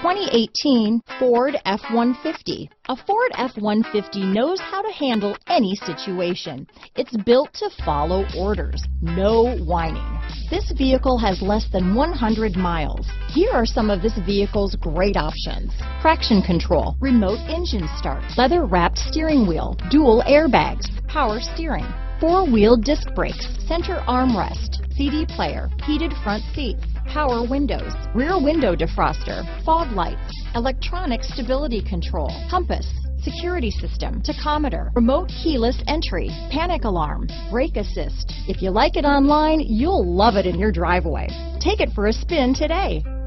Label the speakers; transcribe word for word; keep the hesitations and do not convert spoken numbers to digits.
Speaker 1: twenty eighteen Ford F one fifty. A Ford F one fifty knows how to handle any situation. It's built to follow orders, no whining. This vehicle has less than one hundred miles. Here are some of this vehicle's great options: traction control, remote engine start, leather-wrapped steering wheel, dual airbags, power steering, four-wheel disc brakes, center armrest, C D player, heated front seats, power windows, rear window defroster, fog lights, electronic stability control, compass, security system, tachometer, remote keyless entry, panic alarm, brake assist. If you like it online, you'll love it in your driveway. Take it for a spin today.